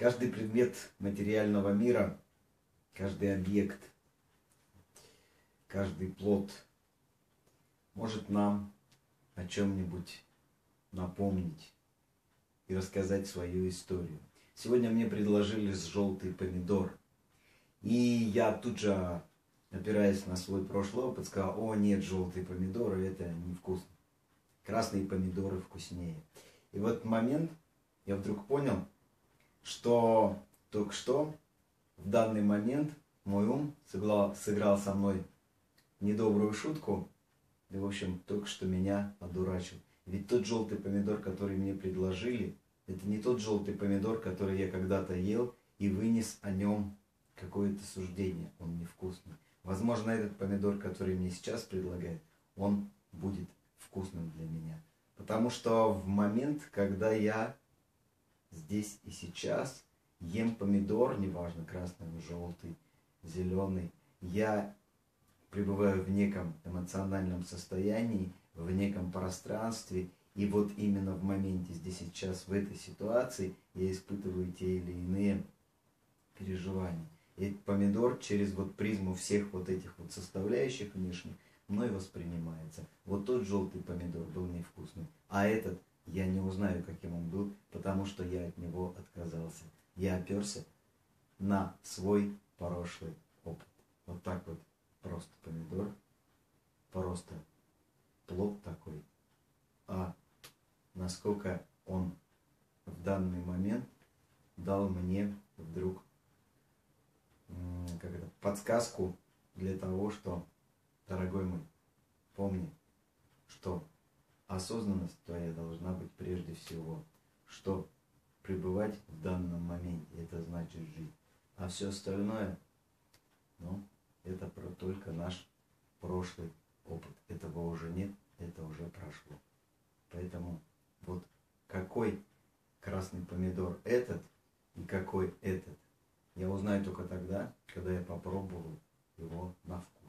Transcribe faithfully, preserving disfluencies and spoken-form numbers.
Каждый предмет материального мира, каждый объект, каждый плод может нам о чем-нибудь напомнить и рассказать свою историю. Сегодня мне предложили желтый помидор. И я тут же, опираясь на свой прошлый опыт, сказал: о нет, желтые помидоры, это невкусно. Красные помидоры вкуснее. И в этот момент я вдруг понял, что только что, в данный момент, мой ум сыграл, сыграл со мной недобрую шутку, и, в общем, только что меня одурачил. Ведь тот желтый помидор, который мне предложили, это не тот желтый помидор, который я когда-то ел и вынес о нем какое-то суждение. Он невкусный. Возможно, этот помидор, который мне сейчас предлагают, он будет вкусным для меня. Потому что в момент, когда я здесь и сейчас ем помидор, неважно, красный, желтый, зеленый, я пребываю в неком эмоциональном состоянии, в неком пространстве, и вот именно в моменте, здесь и сейчас, в этой ситуации, я испытываю те или иные переживания. И этот помидор через вот призму всех вот этих вот составляющих внешних мной воспринимается. Вот тот желтый помидор был невкусный, а этот я не узнаю, каким он был, потому что я от него отказался. Я оперся на свой прошлый опыт. Вот так вот просто помидор, просто плод такой. А насколько он в данный момент дал мне вдруг как это, подсказку для того, что, дорогой мой, помни, что осознанность твоя должна быть прежде всего, что пребывать в данном моменте, это значит жить. А все остальное, ну, это про только наш прошлый опыт. Этого уже нет, это уже прошло. Поэтому вот какой красный помидор этот и какой этот, я узнаю только тогда, когда я попробую его на вкус.